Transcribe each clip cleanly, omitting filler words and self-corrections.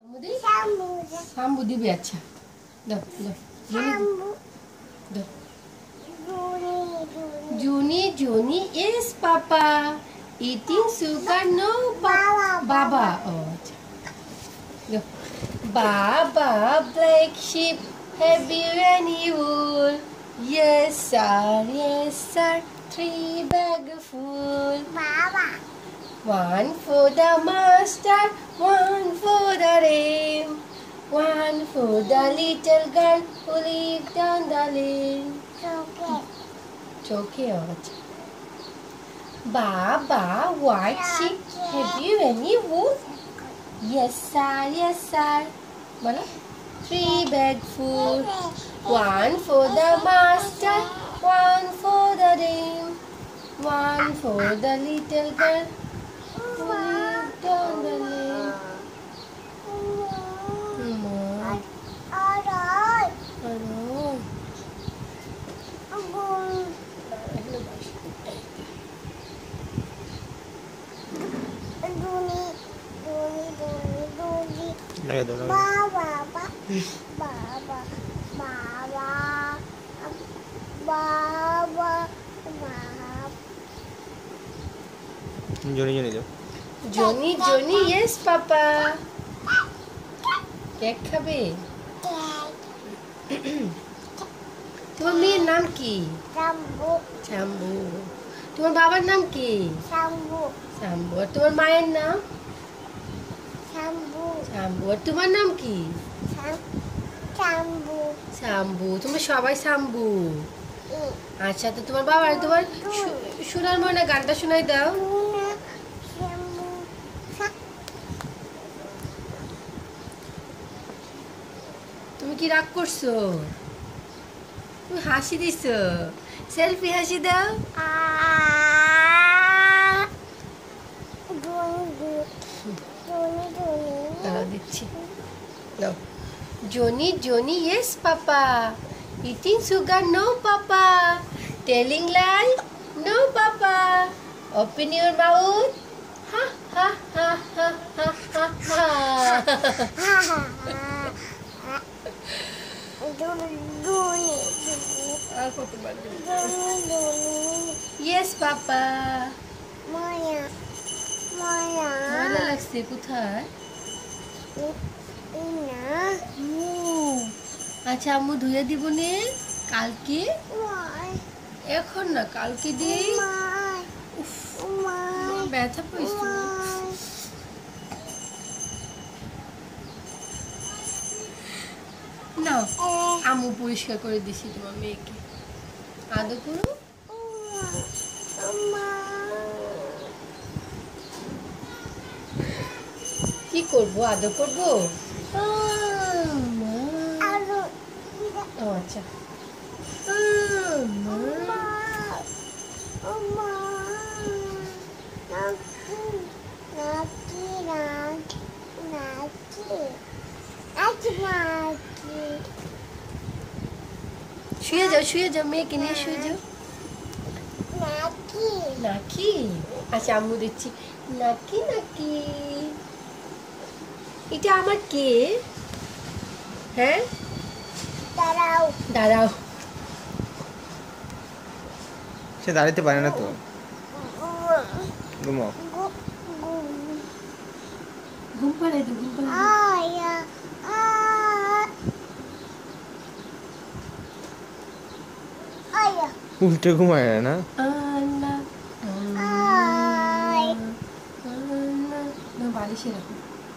Sambu dibi acha. Daw. Daw. Juni, yes, Papa. Eating sugar, no, Baba. Oh, acha. Daw. Baba, black sheep, heavy rainy wool. Yes, sir. 3 bag full. Baba. 1 for the master, 1 for the dame, 1 for the little girl who lived down the lane. Choke out. Baba, white sheep, have you any wool? Yes, sir. Bala? 3 bag full. 1 for the master, 1 for the dame, 1 for the little girl who lived down the lane. Johnny, yes, Papa. Cake খাবে? তোমার মেয়ের নাম কি? শাম্বু। তোমার বাবার নাম কি? শাম্বু। আর তোমার মায়ের নাম? শাম্বু। আর তোমার নাম কি? শাম্বু। তোমরা সবাই শাম্বু। আচ্ছা, তো তোমার বাবা তোমার সোনার ময়না গানটা শোনাই দাও। তুমি কি রাগ করছো? তুমি হাসি দিছো। সেলফি হাসি দাও। দাও দিচ্ছি। দাও। Johnny, yes, Papa. Eating sugar, no, Papa. Telling lie, no, Papa. Open your mouth. Ha. Yes, Papa. ময়লা লাগছে কোথায়? আচ্ছা, আম্মু ধুয়ে দিব নে কালকে। এখন না, কালকে দিই। ব্যথা পাইছো? না, আম্মু পরিষ্কার করে দিছি তোমার মেয়েকে। আদর করো। কি করবো? আদর করবো? আচ্ছা। শুয়ে যাও মেয়েকে নিয়ে শুয়ে যাও। নাকি? আচ্ছা, আম্মু দিচ্ছি। নাকি। এটা আমার কে? হ্যাঁ, দাঁড়াও। সে দাঁড়াতে পারে না তো। ঘুমাও। ঘুম পাড়াই তো। উল্টে ঘুমায় না। বালিশে রাখো।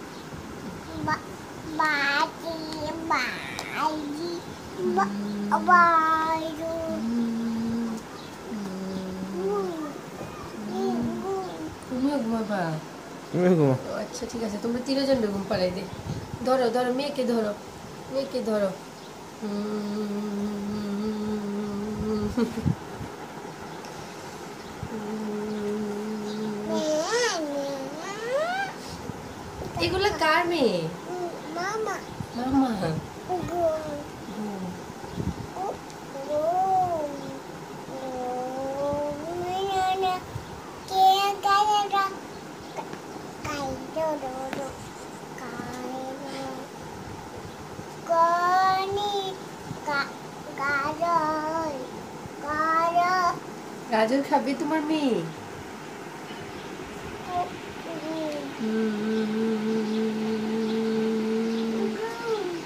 তুমিও ঘুমাবা? আচ্ছা, ঠিক আছে, তোমরা 3 জন ঘুম পাড়াই দে। ধরো মেয়েকে ধরো। এগুলো কার মেয়ে? মামা। গাজর খাবে তোমার মেয়ে?